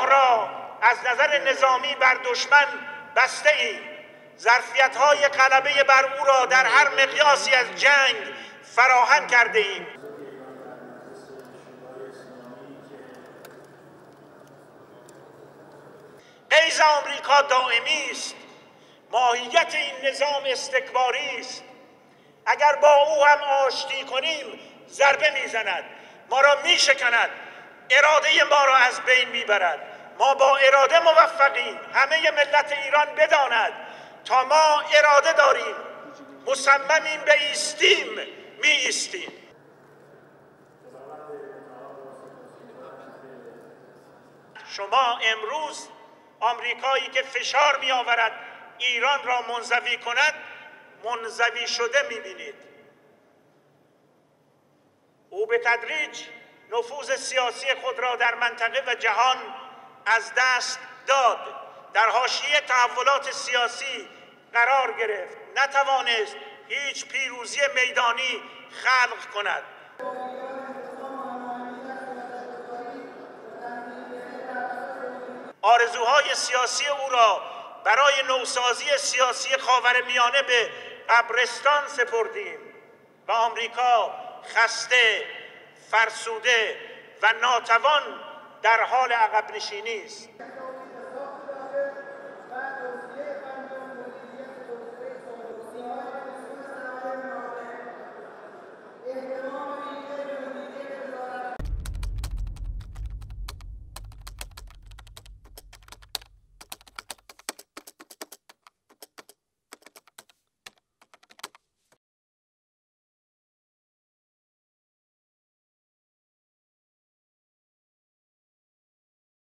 راه را از نظر نظامی بر دشمن بسته ایم. ظرفیت‌های غلبه بر او را در هر مقیاسی از جنگ فراهم کرده ایم. غیظ آمریکا دائمی است. ماهیت این نظام استکباری است. اگر با او هم آشتی کنیم ضربه میزند، ما را میشکند، اراده ما را از بین میبرد. ما با اراده موفقیم. همه ملت ایران بداند تا ما اراده داریم، مصممیم به ایستیم، می ایستیم. شما امروز آمریکایی که فشار می آورد ایران را منزوی کند، منزوی شده می بینید. او به تدریج نفوذ سیاسی خود را در منطقه و جهان از دست داد. در حاشیه تحولات سیاسی قرار گرفت. نتوانست هیچ پیروزی میدانی خلق کند. آرزوهای سیاسی او را برای نوسازی سیاسی خاورمیانه به قبرستان سپردیم و آمریکا خسته، فرسوده و ناتوان در حال عقب نشینی است.